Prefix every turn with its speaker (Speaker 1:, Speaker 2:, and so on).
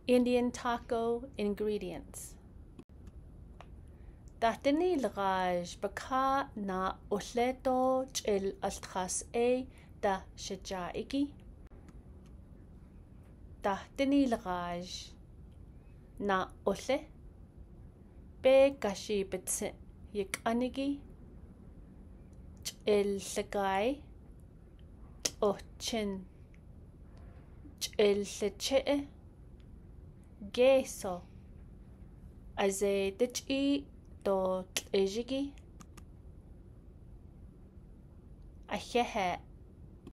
Speaker 1: Indian taco ingredients. Tahtini lagaj baka na uleto chil altkhas da shajaiki. Tahtini lagaj na ule be gashi bitse yikanigi chil lagay ochin chil leche queso aceite do tlejigi ajehe